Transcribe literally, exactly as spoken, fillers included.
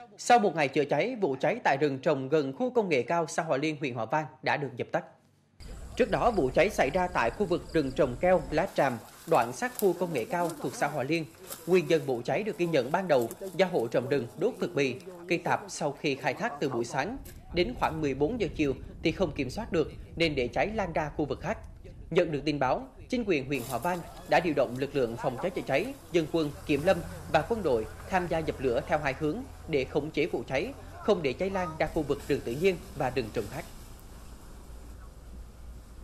Sau một ngày chữa cháy, vụ cháy tại rừng trồng gần khu công nghệ cao xã Hòa Liên, huyện Hòa Vang đã được dập tắt. Trước đó, vụ cháy xảy ra tại khu vực rừng trồng keo lá tràm, đoạn sát khu công nghệ cao thuộc xã Hòa Liên. Nguyên nhân vụ cháy được ghi nhận ban đầu do hộ trồng rừng đốt thực bì, cây tạp sau khi khai thác từ buổi sáng. Đến khoảng mười bốn giờ chiều thì không kiểm soát được nên để cháy lan ra khu vực khác. Nhận được tin báo, chính quyền huyện Hòa Vang đã điều động lực lượng phòng cháy chữa cháy, dân quân, kiểm lâm và quân đội tham gia dập lửa theo hai hướng để khống chế vụ cháy, không để cháy lan ra khu vực rừng tự nhiên và rừng trồng khác.